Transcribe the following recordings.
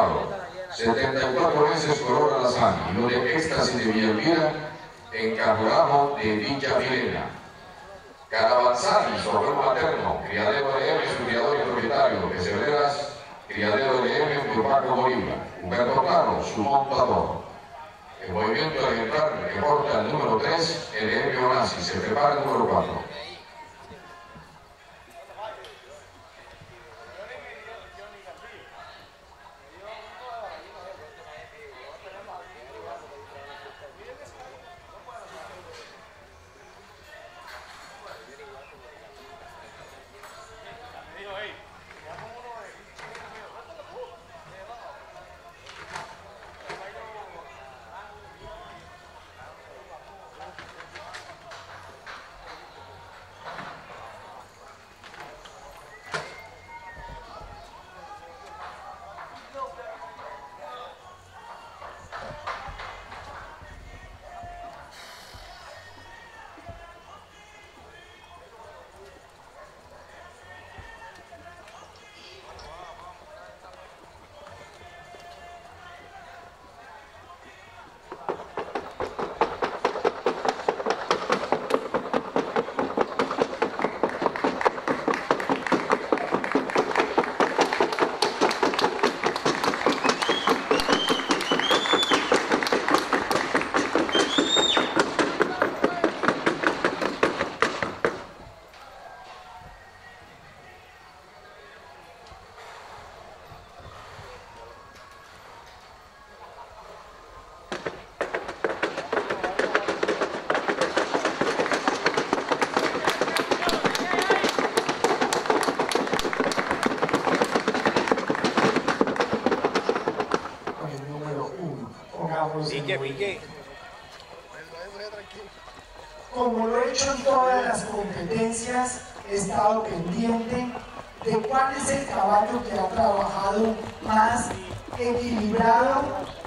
Claro, 74 veces Color Alazán, y de Éxtasis de Villalmira, Encargado de Villa Milena. Caravanzani, su abuelo materno, criadero de M, su criador y propietario, Pesebreras, criadero de M, Turbaco Bolívar. Humberto Claro, su montador. El movimiento elemental que porta el número 3, LM Onasi, se prepara el número 4. Como lo he hecho en todas las competencias, he estado pendiente de cuál es el caballo que ha trabajado más equilibrado,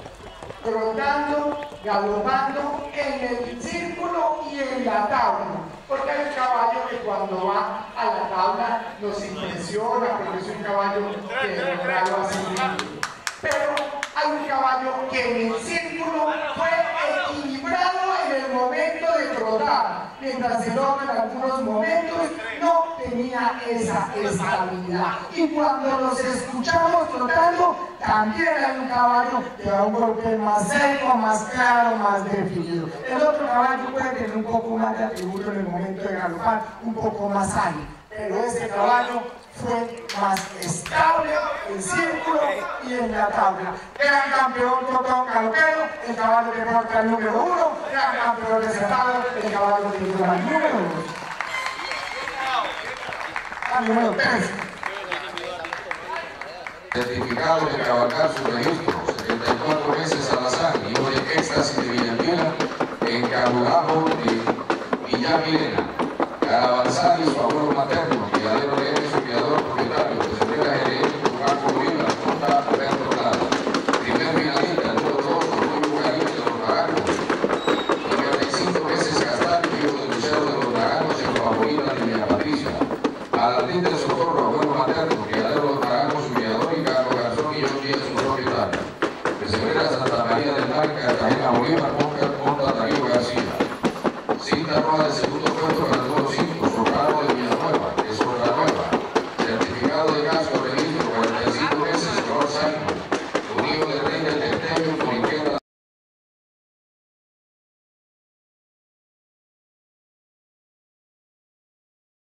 trotando, galopando en el círculo y en la tabla. Porque hay un caballo que cuando va a la tabla nos impresiona, porque es un caballo que de verdad lo hace bien. Pero hay un caballo que en el círculo fue equilibrado en el momento de trotar, mientras el otro en algunos momentos no tenía esa estabilidad. Y cuando los escuchamos trotando, también hay un caballo que da un golpe más seco, más claro, más definido. El otro caballo puede tener un poco más de atributo en el momento de galopar, un poco más ágil, pero este caballo fue más estable en círculo y en la tabla. Gran campeón trotón galopero, el caballo que porta el número 1, gran campeón reservado, el caballo que lleva el número 2. Al número 3. Certificado de cabalgar su registro, 74 veces Alazán, y uno de Éxtasis de Villalmira, Encargado de Villa Milena. Caravanzani, su abuelo materno, criadero de M, su criador propietario, Pesebreras LM, Turbaco Bolívar, Punta Humberto Claro. Primer finalista, el número 2, Orgullo Bucareli de los Draganos. 95 veces Castaño, hijo del Liceo de los Draganos, en los Bolívar de Villa Patricia. Aladín del Socorro, abuelo materno, criadero de los Draganos, su criador, y Carlos Garzón y John Díaz, su propietario. Pesebreras Santa María del Mar, Cartagena, Bolívar.